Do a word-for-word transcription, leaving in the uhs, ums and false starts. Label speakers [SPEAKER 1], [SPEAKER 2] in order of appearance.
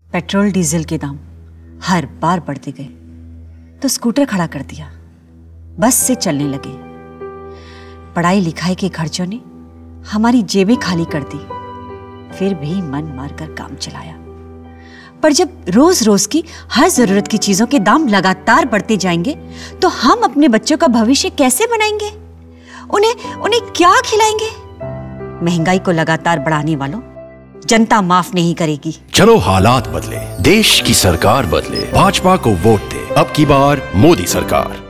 [SPEAKER 1] Petrol diesel के दाम हर बार बढ़ते गए तो स्कूटर खड़ा कर दिया, बस से चलने लगे। पढ़ाई लिखाई के खर्चों ने हमारी जेबें खाली कर दी, फिर भी मन मारकर काम चलाया। पर जब रोज रोज की हर जरूरत की चीजों के दाम लगातार बढ़ते जाएंगे तो हम अपने बच्चों का भविष्य कैसे बनाएंगे? उन्हें उन्हें क्या खिलाएंगे? महंगाई को लगातार बढ़ाने वालों जनता माफ नहीं करेगी।
[SPEAKER 2] चलो हालात बदले, देश की सरकार बदले, भाजपा को वोट दे, अब की बार मोदी सरकार।